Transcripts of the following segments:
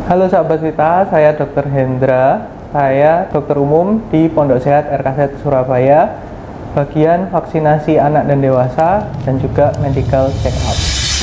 Halo sahabat kita, saya Dr. Hendra. Saya dokter umum di Pondok Sehat RKZ Surabaya, bagian vaksinasi anak dan dewasa dan juga medical check up.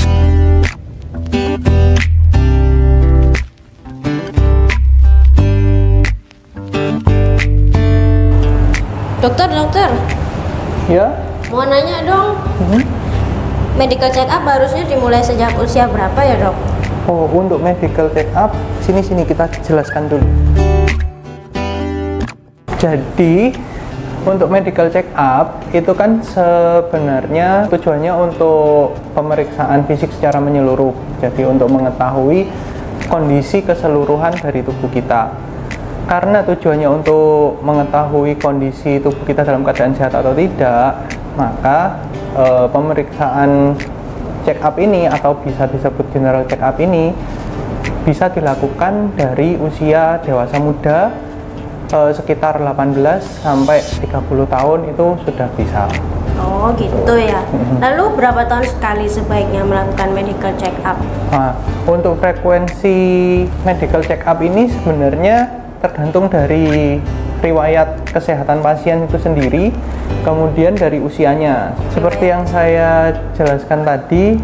Dokter, Ya? mau nanya dong, medical check up harusnya dimulai sejak usia berapa ya dok? Oh, untuk medical check up, sini kita jelaskan dulu. Jadi, untuk medical check up itu kan sebenarnya tujuannya untuk pemeriksaan fisik secara menyeluruh. Jadi untuk mengetahui kondisi keseluruhan dari tubuh kita. Karena tujuannya untuk mengetahui kondisi tubuh kita dalam keadaan sehat atau tidak, maka pemeriksaan check up ini atau bisa disebut general check up ini bisa dilakukan dari usia dewasa muda sekitar 18 sampai 30 tahun itu sudah bisa. Oh gitu ya. Lalu berapa tahun sekali sebaiknya melakukan medical check up? Nah, untuk frekuensi medical check up ini sebenarnya tergantung dari riwayat kesehatan pasien itu sendiri, kemudian dari usianya. Seperti yang saya jelaskan tadi,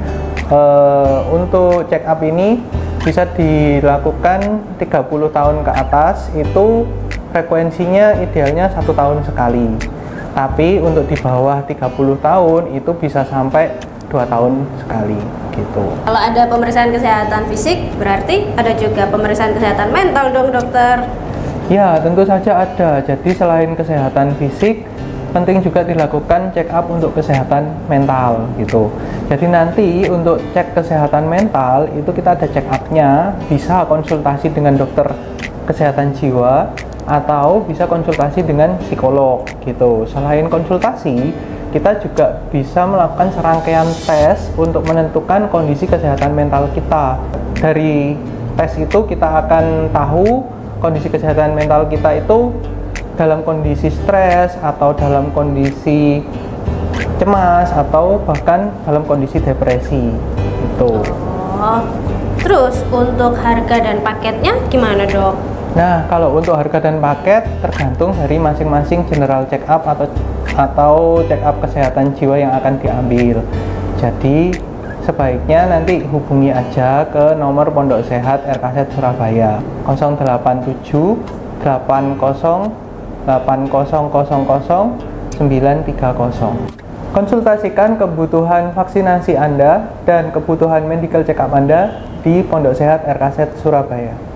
untuk check up ini bisa dilakukan 30 tahun ke atas, itu frekuensinya idealnya 1 tahun sekali. Tapi untuk di bawah 30 tahun itu bisa sampai 2 tahun sekali gitu. Kalau ada pemeriksaan kesehatan fisik, berarti ada juga pemeriksaan kesehatan mental dong dokter? Ya, tentu saja ada. Jadi selain kesehatan fisik, penting juga dilakukan check up untuk kesehatan mental gitu. Jadi nanti untuk cek kesehatan mental itu kita ada check up-nya, bisa konsultasi dengan dokter kesehatan jiwa atau bisa konsultasi dengan psikolog gitu. Selain konsultasi, kita juga bisa melakukan serangkaian tes untuk menentukan kondisi kesehatan mental kita. Dari tes itu kita akan tahu kondisi kesehatan mental kita itu dalam kondisi stres atau dalam kondisi cemas atau bahkan dalam kondisi depresi gitu. Oh, terus untuk harga dan paketnya gimana dok? Nah, kalau untuk harga dan paket tergantung dari masing-masing general check up atau check up kesehatan jiwa yang akan diambil. Jadi sebaiknya nanti hubungi aja ke nomor Pondok Sehat RKZ Surabaya 087 80 8000 930. Konsultasikan kebutuhan vaksinasi Anda dan kebutuhan medical check up Anda di Pondok Sehat RKZ Surabaya.